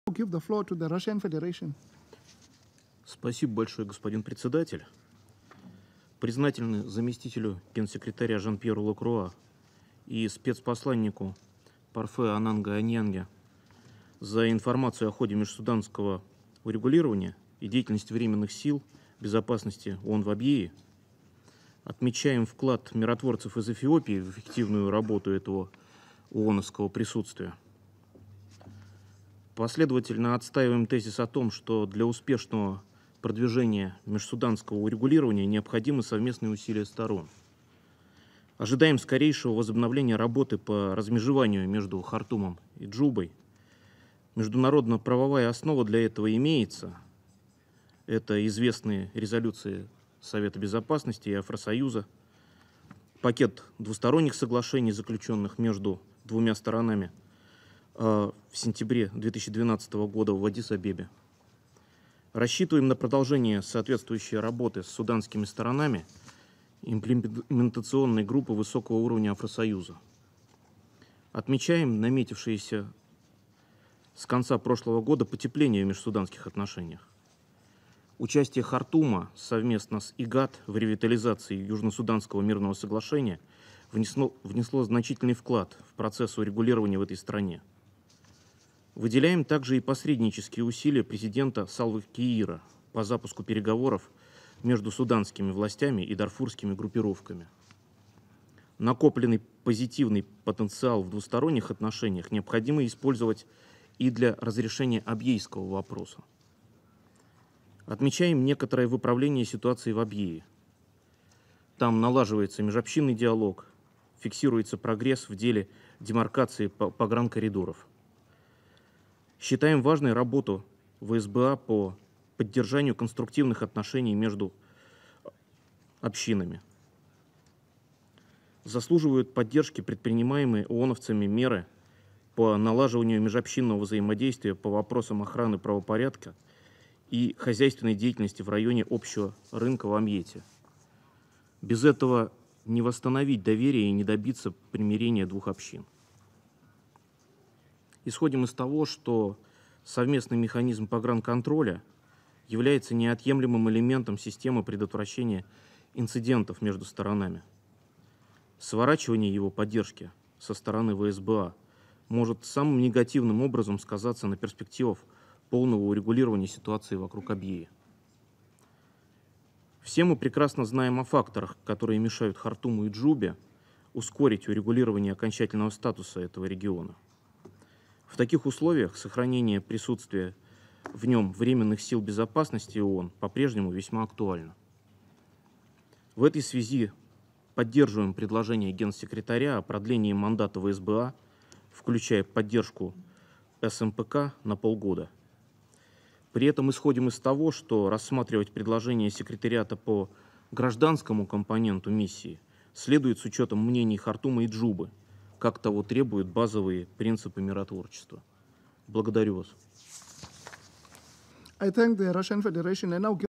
Give the floor to the Russian Federation. Спасибо большое, господин председатель. Признательны заместителю генсекретаря Жан-Пьеру Лакруа и спецпосланнику Парфе Ананга Аньянге за информацию о ходе межсуданского урегулирования и деятельности временных сил безопасности ООН в Абьее. Отмечаем вклад миротворцев из Эфиопии в эффективную работу этого ООНовского присутствия. Последовательно отстаиваем тезис о том, что для успешного продвижения межсуданского урегулирования необходимы совместные усилия сторон. Ожидаем скорейшего возобновления работы по размежеванию между Хартумом и Джубой. Международно-правовая основа для этого имеется. Это известные резолюции Совета Безопасности и Афросоюза, пакет двусторонних соглашений, заключенных между двумя сторонами в сентябре 2012 года в Аддис-Абебе. Рассчитываем на продолжение соответствующей работы с суданскими сторонами имплементационной группы высокого уровня Афросоюза. Отмечаем наметившееся с конца прошлого года потепление в межсуданских отношениях. Участие Хартума совместно с ИГАД в ревитализации Южно-Суданского мирного соглашения внесло значительный вклад в процесс урегулирования в этой стране. Выделяем также и посреднические усилия президента Салвы Киира по запуску переговоров между суданскими властями и дарфурскими группировками. Накопленный позитивный потенциал в двусторонних отношениях необходимо использовать и для разрешения абьейского вопроса. Отмечаем некоторое выправление ситуации в Абьее. Там налаживается межобщинный диалог, фиксируется прогресс в деле демаркации погранкоридоров. Считаем важной работу ВСБА по поддержанию конструктивных отношений между общинами. Заслуживают поддержки предпринимаемые ООНовцами меры по налаживанию межобщинного взаимодействия по вопросам охраны правопорядка и хозяйственной деятельности в районе общего рынка в Амьете. Без этого не восстановить доверие и не добиться примирения двух общин. Исходим из того, что совместный механизм погранконтроля является неотъемлемым элементом системы предотвращения инцидентов между сторонами. Сворачивание его поддержки со стороны ВСБА может самым негативным образом сказаться на перспективах полного урегулирования ситуации вокруг Абьеи. Все мы прекрасно знаем о факторах, которые мешают Хартуму и Джубе ускорить урегулирование окончательного статуса этого региона. В таких условиях сохранение присутствия в нем временных сил безопасности ООН по-прежнему весьма актуально. В этой связи поддерживаем предложение Генсекретаря о продлении мандата ВСБА, включая поддержку СМПК на полгода. При этом исходим из того, что рассматривать предложение секретариата по гражданскому компоненту миссии следует с учетом мнений Хартума и Джубы, как того требуют базовые принципы миротворчества. Благодарю вас. I thank the Russian Federation and now